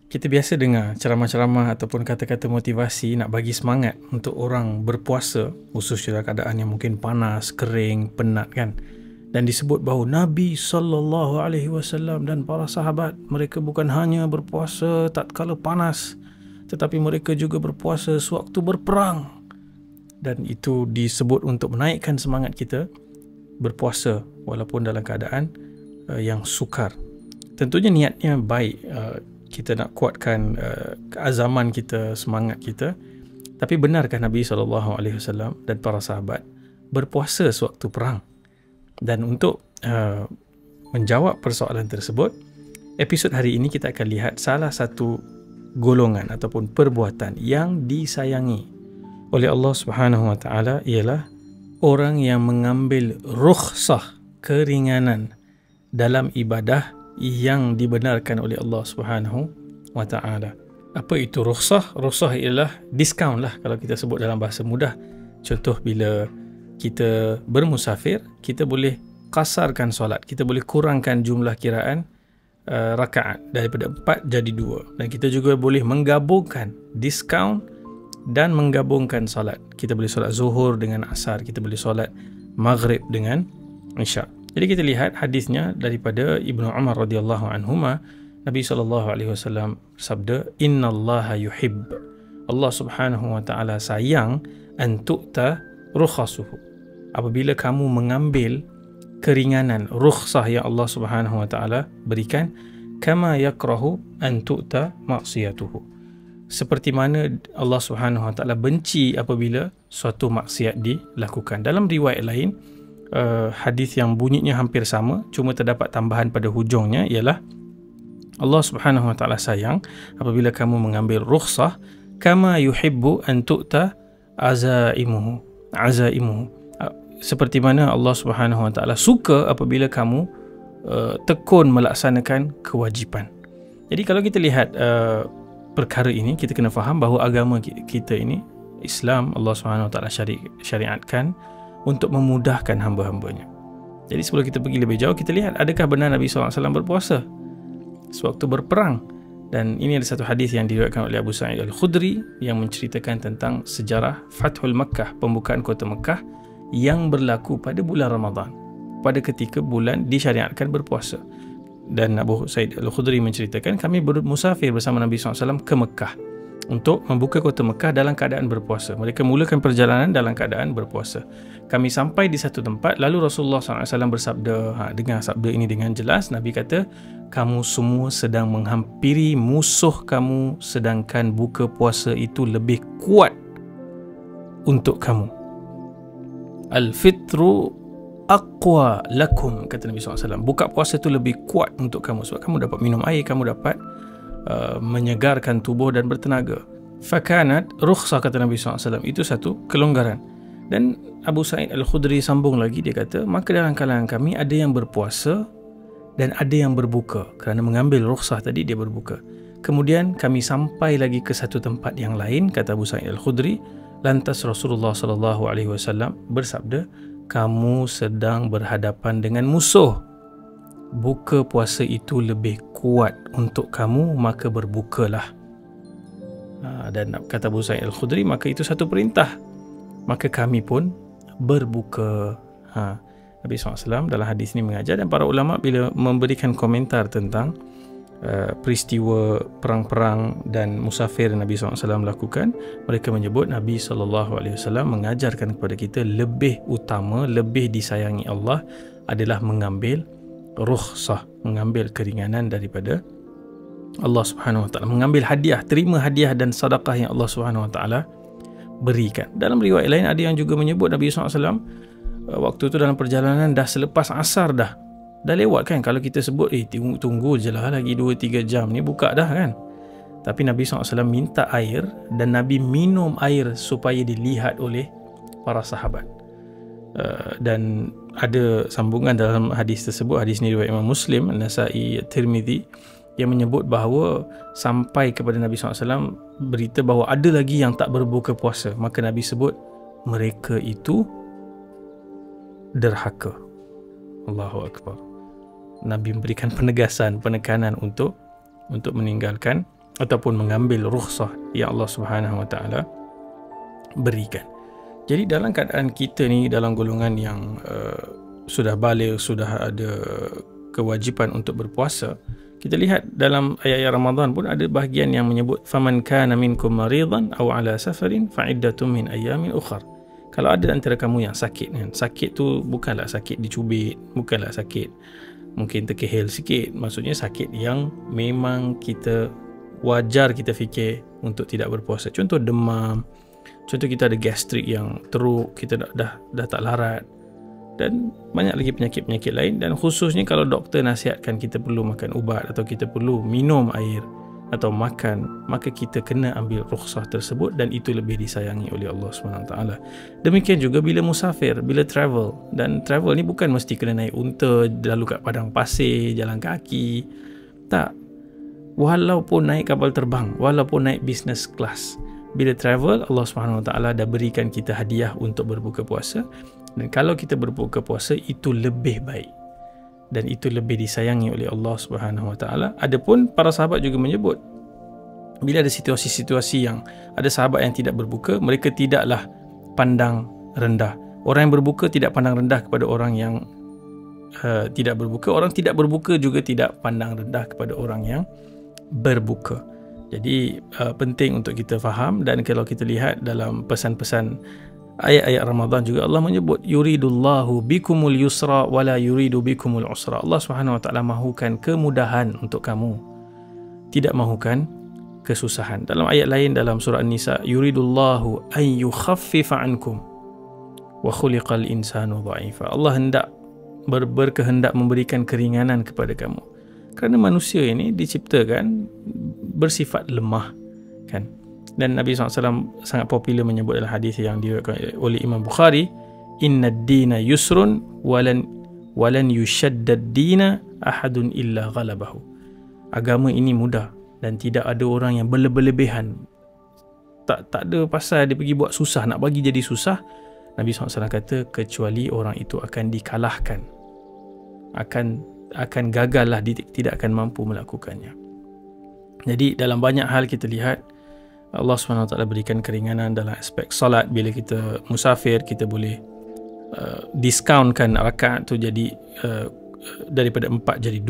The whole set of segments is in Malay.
Kita biasa dengar ceramah-ceramah ataupun kata-kata motivasi nak bagi semangat untuk orang berpuasa, khususnya dalam keadaan yang mungkin panas, kering, penat kan. Dan disebut bahawa Nabi SAW dan para sahabat, mereka bukan hanya berpuasa tatkala panas, tetapi mereka juga berpuasa sewaktu berperang. Dan itu disebut untuk menaikkan semangat kita berpuasa walaupun dalam keadaan yang sukar. Tentunya niatnya baik, kita nak kuatkan keazaman kita, semangat kita. Tapi benarkah Nabi SAW dan para sahabat berpuasa sewaktu perang? Dan untuk menjawab persoalan tersebut, episod hari ini kita akan lihat salah satu golongan ataupun perbuatan yang disayangi oleh Allah Subhanahu Wa Taala, ialah orang yang mengambil rukhsah, keringanan dalam ibadah yang dibenarkan oleh Allah Subhanahu Wa Taala. Apa itu rukhsah? Rukhsah ialah diskaun lah kalau kita sebut dalam bahasa mudah. Contoh, bila kita bermusafir, kita boleh kasarkan solat, kita boleh kurangkan jumlah kiraan rakaat daripada 4 jadi 2. Dan kita juga boleh menggabungkan diskaun dan menggabungkan solat. Kita boleh solat zuhur dengan asar, kita boleh solat maghrib dengan isyak. Jadi kita lihat hadisnya daripada Ibnu Umar radhiyallahu anhuma. Nabi SAW bersabda, innallaha yuhibb, Allah Subhanahu Wa Taala sayang, an tu'ta rukhasuhu, apabila kamu mengambil keringanan, rukhsah yang Allah Subhanahu Wa Taala berikan, kama yakrahu an tu'ta maksiyatuhu, seperti mana Allah Subhanahu Wa Taala benci apabila suatu maksiat dilakukan. Dalam riwayat lain, hadis yang bunyinya hampir sama, cuma terdapat tambahan pada hujungnya, ialah Allah Subhanahu Wa Taala sayang apabila kamu mengambil rukhsah, kama yuhibbu an tu'ta azaimuhu, seperti mana Allah Subhanahu Wa Taala suka apabila kamu tekun melaksanakan kewajipan. Jadi kalau kita lihat perkara ini, kita kena faham bahawa agama kita ini, Islam, Allah Subhanahu Wa Taala syariatkan untuk memudahkan hamba-hambanya. Jadi sebelum kita pergi lebih jauh, kita lihat adakah benar Nabi SAW berpuasa sewaktu berperang. Dan ini ada satu hadis yang diriwayatkan oleh Abu Sa'id Al-Khudri yang menceritakan tentang sejarah Fathul Makkah, pembukaan kota Makkah, yang berlaku pada bulan Ramadan, pada ketika bulan disyariatkan berpuasa. Dan Abu Sa'id Al-Khudri menceritakan, kami bermusafir bersama Nabi SAW ke Makkah untuk membuka kota Makkah dalam keadaan berpuasa. Mereka mulakan perjalanan dalam keadaan berpuasa. Kami sampai di satu tempat, lalu Rasulullah SAW bersabda, dengar sabda ini dengan jelas. Nabi kata, kamu semua sedang menghampiri musuh kamu, sedangkan buka puasa itu lebih kuat untuk kamu. Al-fitru aqwa lakum, kata Nabi SAW. Buka puasa itu lebih kuat untuk kamu, sebab kamu dapat minum air, kamu dapat menyegarkan tubuh dan bertenaga. Fakanat rukhsah, kata Nabi SAW, itu satu kelonggaran. Dan Abu Sa'id Al-Khudri sambung lagi, dia kata, maka dalam kalangan kami ada yang berpuasa dan ada yang berbuka. Kerana mengambil rukhsah tadi, dia berbuka. Kemudian kami sampai lagi ke satu tempat yang lain, kata Abu Sa'id Al-Khudri. Lantas Rasulullah SAW bersabda, kamu sedang berhadapan dengan musuh, buka puasa itu lebih kuat untuk kamu, maka berbukalah. Dan kata Abu Sa'id Al-Khudri, maka itu satu perintah, maka kami pun berbuka. Nabi SAW dalam hadis ini mengajar, dan para ulama bila memberikan komentar tentang peristiwa perang-perang dan musafir yang Nabi SAW lakukan, mereka menyebut Nabi SAW mengajarkan kepada kita lebih utama, lebih disayangi Allah adalah mengambil rukhsah, mengambil keringanan daripada Allah Subhanahu Wa Taala, mengambil hadiah, terima hadiah dan sedekah yang Allah Subhanahu Wa Taala berikan. Dalam riwayat lain ada yang juga menyebut Nabi SAW waktu itu dalam perjalanan dah selepas asar, dah lewat kan. Kalau kita sebut tunggu je lah lagi 2-3 jam ni buka dah kan. Tapi Nabi SAW minta air dan Nabi minum air supaya dilihat oleh para sahabat. Dan ada sambungan dalam hadis tersebut. Hadis ni riwayat Imam Muslim, An-Nasa'i, Tirmizi, yang menyebut bahawa sampai kepada Nabi SAW berita bahawa ada lagi yang tak berbuka puasa. Maka Nabi sebut mereka itu derhaka. Allahu Akbar. Nabi memberikan penegasan, penekanan untuk meninggalkan ataupun mengambil rukhsah yang Allah Subhanahu Wa Taala berikan. Jadi dalam keadaan kita ni dalam golongan yang sudah baligh, sudah ada kewajipan untuk berpuasa, kita lihat dalam ayat-ayat Ramadan pun ada bahagian yang menyebut faman kana minkum maridan aw ala safarin fa iddatun min ayamin ukhra. Kalau ada antara kamu yang sakit kan, sakit tu bukanlah sakit dicubit, bukanlah sakit mungkin terkehil sikit, maksudnya sakit yang memang kita wajar kita fikir untuk tidak berpuasa. Contoh demam, contoh kita ada gastrik yang teruk, kita dah tak larat, dan banyak lagi penyakit-penyakit lain. Dan khususnya kalau doktor nasihatkan kita perlu makan ubat atau kita perlu minum air atau makan, maka kita kena ambil rukhsah tersebut, dan itu lebih disayangi oleh Allah SWT. Demikian juga bila musafir, bila travel. Dan travel ni bukan mesti kena naik unta lalu kat padang pasir, jalan kaki. Tak. Walaupun naik kapal terbang, walaupun naik business class, bila travel, Allah SWT dah berikan kita hadiah untuk berbuka puasa. Dan kalau kita berbuka puasa, itu lebih baik dan itu lebih disayangi oleh Allah SWT. Adapun para sahabat juga menyebut, bila ada situasi-situasi yang ada sahabat yang tidak berbuka, mereka tidaklah pandang rendah. Orang yang berbuka tidak pandang rendah kepada orang yang tidak berbuka. Orang tidak berbuka juga tidak pandang rendah kepada orang yang berbuka. Jadi penting untuk kita faham. Dan kalau kita lihat dalam pesan-pesan ayat-ayat Ramadan juga, Allah menyebut yuridullahu bikumul yusra wala yuridu bikumul usra. Allah SWT mahukan kemudahan untuk kamu, tidak mahukan kesusahan. Dalam ayat lain dalam surah An-Nisa, yuridullahu an yukhaffifa ankum wa khuliqal insanu dha'ifa. Allah berkehendak memberikan keringanan kepada kamu, kerana manusia ini diciptakan bersifat lemah kan. Dan Nabi SAW sangat popular menyebut dalam hadis yang diriwayatkan oleh Imam Bukhari, inna ad-dina yusrun walan yushaddad dina ahadun illa ghalabahu. Agama ini mudah dan tidak ada orang yang berlebihan. Tak ada pasal dia pergi buat susah, nak bagi jadi susah. Nabi SAW kata kecuali orang itu akan dikalahkan, akan gagal lah, tidak akan mampu melakukannya. Jadi dalam banyak hal kita lihat Allah SWT berikan keringanan dalam aspek solat. Bila kita musafir, kita boleh discountkan rakaat tu jadi daripada 4 jadi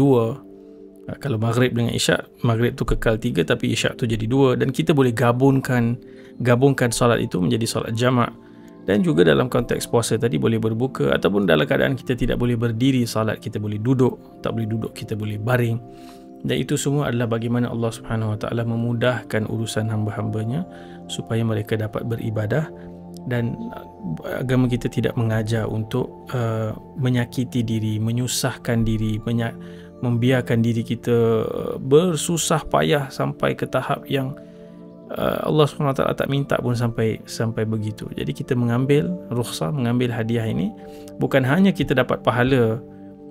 2. Kalau maghrib dengan isyak, maghrib tu kekal 3 tapi isyak tu jadi 2, dan kita boleh gabungkan solat itu menjadi solat jamak. Dan juga dalam konteks puasa tadi boleh berbuka, ataupun dalam keadaan kita tidak boleh berdiri salat, kita boleh duduk, tak boleh duduk kita boleh baring. Dan itu semua adalah bagaimana Allah SWT memudahkan urusan hamba-hambanya supaya mereka dapat beribadah. Dan agama kita tidak mengajar untuk menyakiti diri, menyusahkan diri, membiarkan diri kita bersusah payah sampai ke tahap yang Allah SWT tak minta pun sampai begitu. Jadi kita mengambil rukhsah, mengambil hadiah ini, bukan hanya kita dapat pahala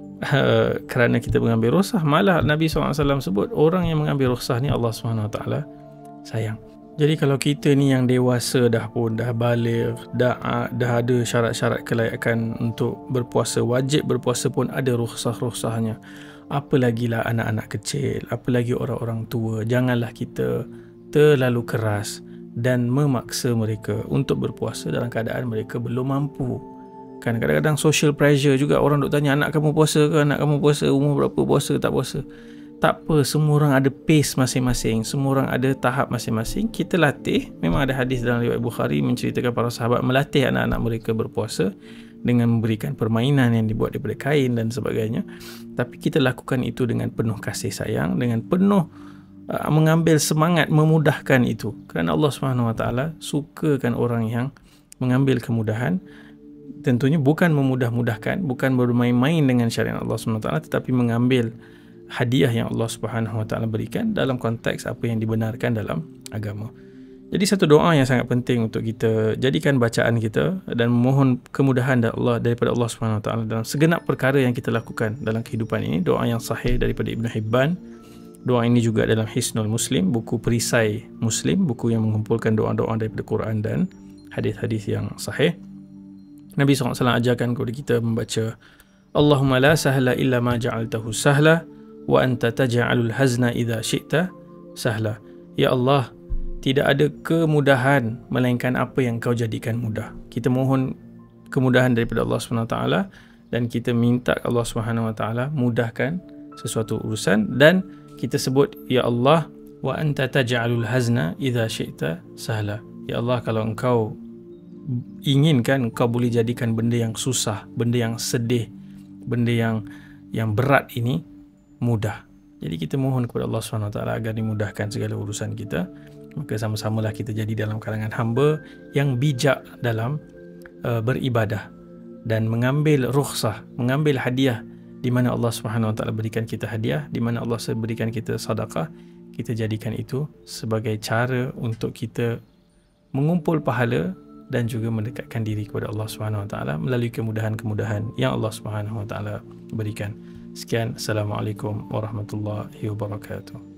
kerana kita mengambil rukhsah, malah Nabi SAW sebut orang yang mengambil rukhsah ni Allah SWT sayang. Jadi kalau kita ni yang dewasa dah baligh, dah ada syarat-syarat kelayakan untuk berpuasa, wajib berpuasa pun ada rukhsah-rukhsahnya, apalagilah anak-anak kecil, apalagi orang-orang tua. Janganlah kita terlalu keras dan memaksa mereka untuk berpuasa dalam keadaan mereka belum mampu. Kan kadang-kadang social pressure juga, orang duk tanya, anak kamu puasa ke, anak kamu puasa, umur berapa, puasa tak puasa. Tak apa, semua orang ada pace masing-masing, semua orang ada tahap masing-masing. Kita latih. Memang ada hadis dalam riwayat Bukhari menceritakan para sahabat melatih anak-anak mereka berpuasa dengan memberikan permainan yang dibuat daripada kain dan sebagainya. Tapi kita lakukan itu dengan penuh kasih sayang, dengan penuh mengambil semangat memudahkan itu, kerana Allah SWT sukakan orang yang mengambil kemudahan. Tentunya bukan memudah-mudahkan, bukan bermain-main dengan syariat Allah SWT, tetapi mengambil hadiah yang Allah SWT berikan dalam konteks apa yang dibenarkan dalam agama. Jadi satu doa yang sangat penting untuk kita jadikan bacaan kita dan memohon kemudahan daripada Allah SWT dalam segenap perkara yang kita lakukan dalam kehidupan ini. Doa yang sahih daripada Ibn Hibban. Doa ini juga dalam Hisnul Muslim, buku perisai Muslim, buku yang mengumpulkan doa-doa daripada Quran dan hadis-hadis yang sahih. Nabi SAW ajarkan kepada kita membaca Allahumma la sahla illa ma ja'altahu sahla wa anta taj'alul hazna idza syi'ta sahla. Ya Allah, tidak ada kemudahan melainkan apa yang Kau jadikan mudah. Kita mohon kemudahan daripada Allah SWT, dan kita minta Allah SWT mudahkan sesuatu urusan, dan kita sebut, Ya Allah, wa anta taj'alul hazna idza syi'ta sahla. Ya Allah, kalau Engkau inginkan, Engkau boleh jadikan benda yang susah, benda yang sedih, benda yang berat ini mudah. Jadi kita mohon kepada Allah SWT agar dimudahkan segala urusan kita. Maka sama-samalah kita jadi dalam kalangan hamba yang bijak dalam beribadah dan mengambil rukhsah, mengambil hadiah di mana Allah SWT berikan kita hadiah, di mana Allah berikan kita sedekah. Kita jadikan itu sebagai cara untuk kita mengumpul pahala dan juga mendekatkan diri kepada Allah SWT melalui kemudahan-kemudahan yang Allah SWT berikan. Sekian, Assalamualaikum warahmatullahi wabarakatuh.